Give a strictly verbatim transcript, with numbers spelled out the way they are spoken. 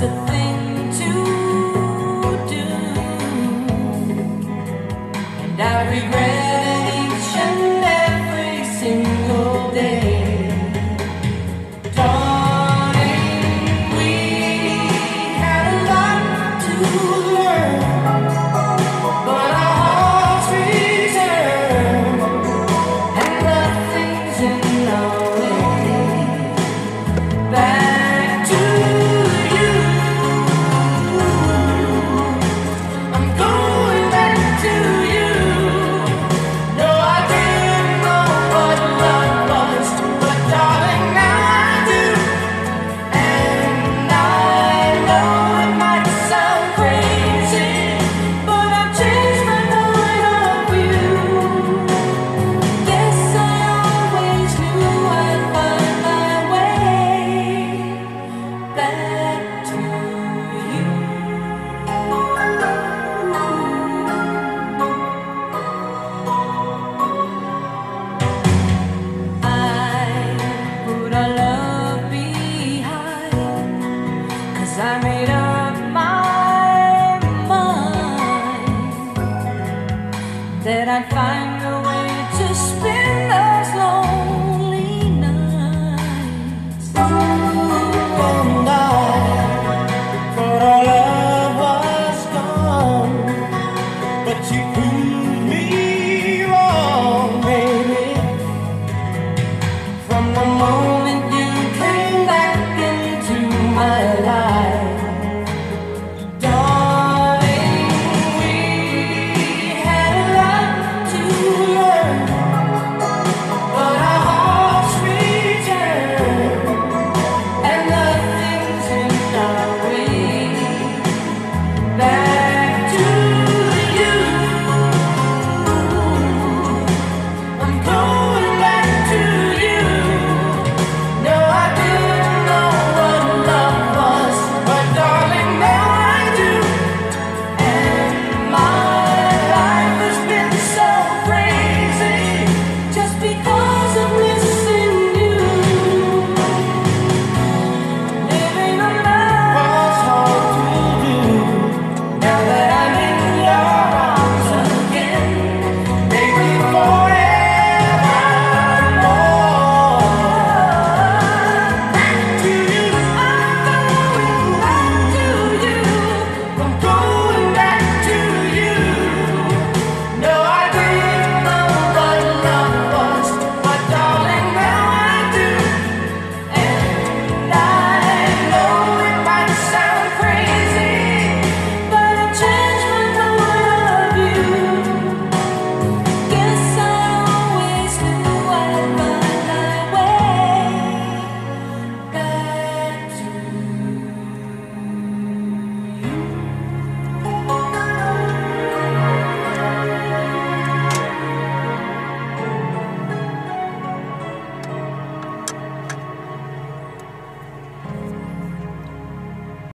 a thing to do, and I regret it each and every single day. Darling, we had a lot to learn, but our hearts return, and nothing's in our way. Back to you. I'm going back to you. No, I didn't know what love was, but darling, now I do. And I know it might sound crazy, but I've changed my point of view. Yes, I always knew I'd find my way back to you. I put our love behind, 'cause I made up my mind that I'd find